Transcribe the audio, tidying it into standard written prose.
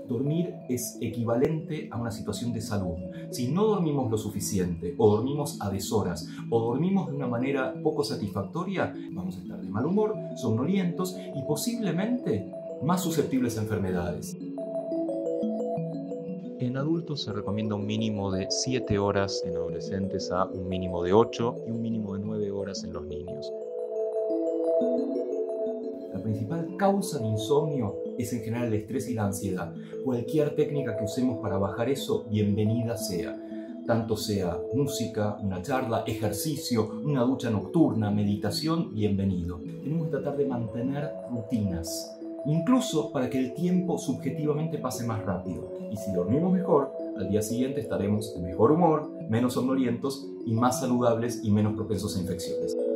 Dormir es equivalente a una situación de salud. Si no dormimos lo suficiente, o dormimos a deshoras, o dormimos de una manera poco satisfactoria, vamos a estar de mal humor, somnolientos y posiblemente más susceptibles a enfermedades. En adultos se recomienda un mínimo de 7 horas, en adolescentes a un mínimo de 8 y un mínimo de 9 horas en los niños. La principal causa de insomnio es en general el estrés y la ansiedad. Cualquier técnica que usemos para bajar eso, bienvenida sea. Tanto sea música, una charla, ejercicio, una ducha nocturna, meditación, bienvenido. Tenemos que tratar de mantener rutinas, incluso para que el tiempo subjetivamente pase más rápido. Y si dormimos mejor, al día siguiente estaremos de mejor humor, menos somnolientos y más saludables y menos propensos a infecciones.